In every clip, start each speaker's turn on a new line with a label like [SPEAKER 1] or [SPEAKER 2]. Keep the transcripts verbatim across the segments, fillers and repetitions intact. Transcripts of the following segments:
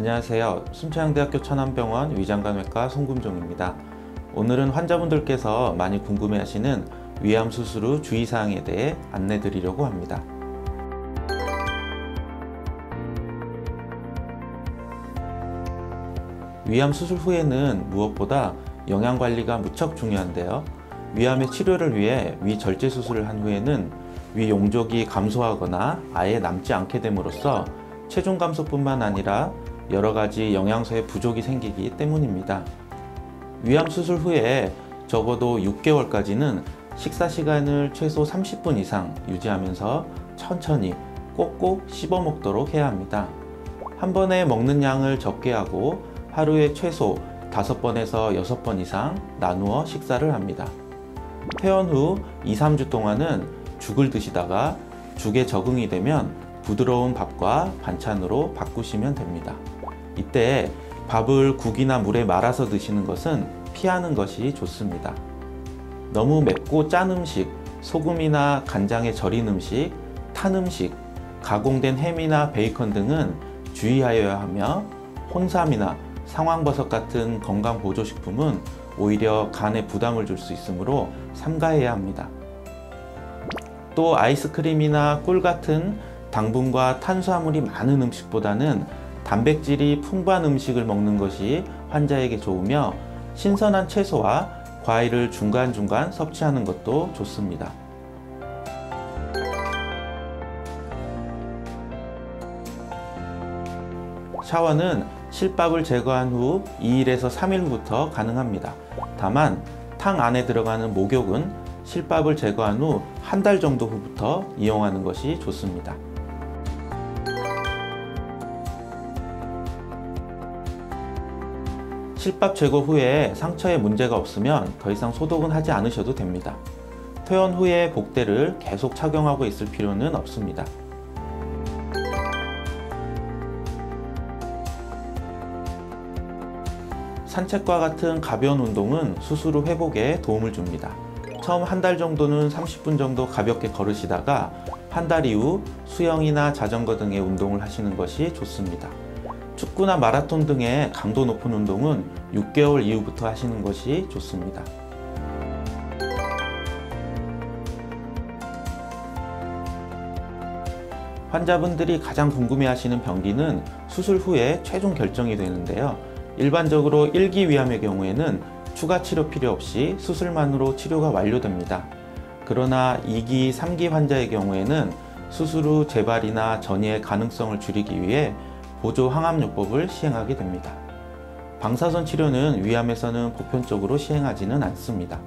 [SPEAKER 1] 안녕하세요. 순천향대학교 천안병원 위장관외과 송금종입니다. 오늘은 환자분들께서 많이 궁금해하시는 위암 수술 후 주의사항에 대해 안내드리려고 합니다. 위암 수술 후에는 무엇보다 영양관리가 무척 중요한데요. 위암의 치료를 위해 위 절제 수술을 한 후에는 위 용적이 감소하거나 아예 남지 않게 됨으로써 체중 감소뿐만 아니라 여러 가지 영양소의 부족이 생기기 때문입니다. 위암 수술 후에 적어도 육 개월까지는 식사 시간을 최소 삼십 분 이상 유지하면서 천천히 꼭꼭 씹어 먹도록 해야 합니다. 한 번에 먹는 양을 적게 하고 하루에 최소 다섯 번에서 여섯 번 이상 나누어 식사를 합니다. 퇴원 후 이, 삼 주 동안은 죽을 드시다가 죽에 적응이 되면 부드러운 밥과 반찬으로 바꾸시면 됩니다. 이때 밥을 국이나 물에 말아서 드시는 것은 피하는 것이 좋습니다. 너무 맵고 짠 음식, 소금이나 간장에 절인 음식, 탄 음식, 가공된 햄이나 베이컨 등은 주의하여야 하며 홍삼이나 상황버섯 같은 건강보조식품은 오히려 간에 부담을 줄 수 있으므로 삼가해야 합니다. 또 아이스크림이나 꿀 같은 당분과 탄수화물이 많은 음식보다는 단백질이 풍부한 음식을 먹는 것이 환자에게 좋으며 신선한 채소와 과일을 중간중간 섭취하는 것도 좋습니다. 샤워는 실밥을 제거한 후 이 일에서 삼 일부터 가능합니다. 다만 탕 안에 들어가는 목욕은 실밥을 제거한 후 한 달 정도 후부터 이용하는 것이 좋습니다. 실밥 제거 후에 상처에 문제가 없으면 더 이상 소독은 하지 않으셔도 됩니다. 퇴원 후에 복대를 계속 착용하고 있을 필요는 없습니다. 산책과 같은 가벼운 운동은 수술 후 회복에 도움을 줍니다. 처음 한 달 정도는 삼십 분 정도 가볍게 걸으시다가 한 달 이후 수영이나 자전거 등의 운동을 하시는 것이 좋습니다. 축구나 마라톤 등의 강도 높은 운동은 육 개월 이후부터 하시는 것이 좋습니다. 환자분들이 가장 궁금해하시는 병기는 수술 후에 최종 결정이 되는데요. 일반적으로 일 기 위암의 경우에는 추가 치료 필요 없이 수술만으로 치료가 완료됩니다. 그러나 이 기, 삼 기 환자의 경우에는 수술 후 재발이나 전이의 가능성을 줄이기 위해 보조 항암요법을 시행하게 됩니다. 방사선 치료는 위암에서는 보편적으로 시행하지는 않습니다.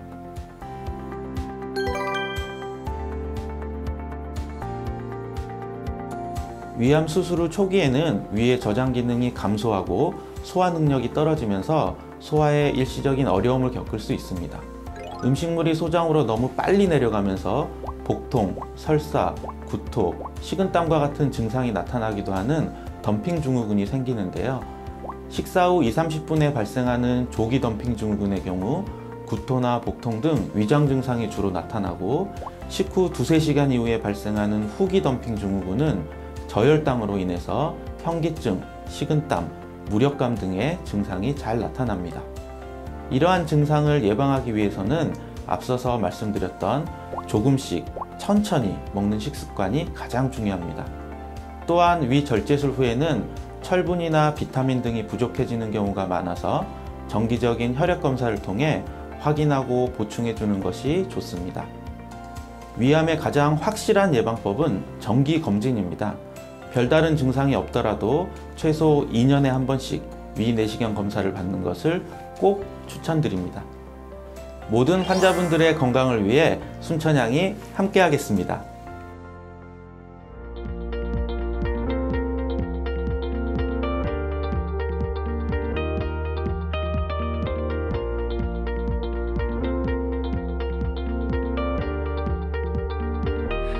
[SPEAKER 1] 위암 수술 후 초기에는 위의 저장 기능이 감소하고 소화 능력이 떨어지면서 소화에 일시적인 어려움을 겪을 수 있습니다. 음식물이 소장으로 너무 빨리 내려가면서 복통, 설사, 구토, 식은땀과 같은 증상이 나타나기도 하는 덤핑 증후군이 생기는데요. 식사 후 이, 삼십 분에 발생하는 조기 덤핑 증후군의 경우 구토나 복통 등 위장 증상이 주로 나타나고 식후 두세 시간 이후에 발생하는 후기 덤핑 증후군은 저혈당으로 인해서 현기증, 식은땀, 무력감 등의 증상이 잘 나타납니다. 이러한 증상을 예방하기 위해서는 앞서서 말씀드렸던 조금씩 천천히 먹는 식습관이 가장 중요합니다. 또한 위 절제술 후에는 철분이나 비타민 등이 부족해지는 경우가 많아서 정기적인 혈액 검사를 통해 확인하고 보충해 주는 것이 좋습니다. 위암의 가장 확실한 예방법은 정기 검진입니다. 별다른 증상이 없더라도 최소 이 년에 한 번씩 위 내시경 검사를 받는 것을 꼭 추천드립니다. 모든 환자분들의 건강을 위해 순천향이 함께하겠습니다.